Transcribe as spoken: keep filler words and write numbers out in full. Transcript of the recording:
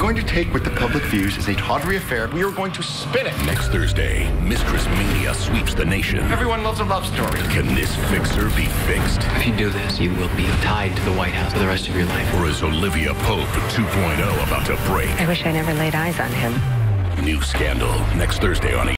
going to take what the public views as a tawdry affair. We are going to spin it. Next Thursday, Mistress Mania sweeps the nation. Everyone loves a love story. Can this fixer be fixed? If you do this, you will be tied to the White House for the rest of your life. Or is Olivia Pope two point oh about to break? I wish I never laid eyes on him. New Scandal, next Thursday on